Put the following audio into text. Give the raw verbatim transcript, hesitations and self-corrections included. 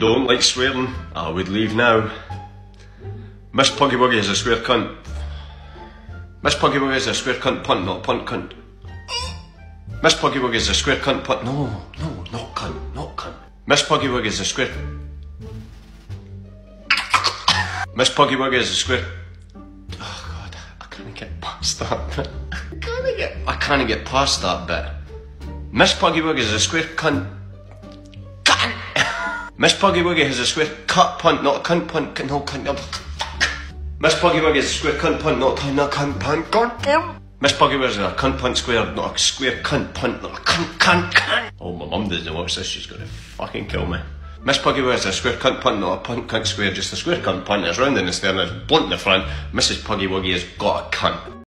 Don't like swearing, I would leave now. Miss Puggy Wuggy is a square cunt. Miss Puggy Wuggy is a square cunt punt, not punt cunt. Miss Puggy Wuggy is a square cunt punt. No, no, not cunt, not cunt. Miss Puggy Wuggy is a square. Miss Puggy Wuggy is a square. Oh God, I can't get past that bit. I can't get. I can't get past that bit. Miss Puggy Wuggy is a square cunt. Cunt. Miss Puggy Wuggy has a square cut punt, not a cunt punt. No cunt. No. Miss Puggy Wuggy is a square cunt punt, not a cunt, not a cunt punt. God. Miss Puggy Wuggy is a cunt punt square, not a square cunt punt, not a cunt cunt cunt. Oh, my mum doesn't watch this. She's gonna fucking kill me. Miss Puggy Wuggy is a square cunt punt, not a punt cunt square. Just a square cunt punt. It's round in the stern, it's blunt in the front. Missus Puggy Wuggy has got a cunt.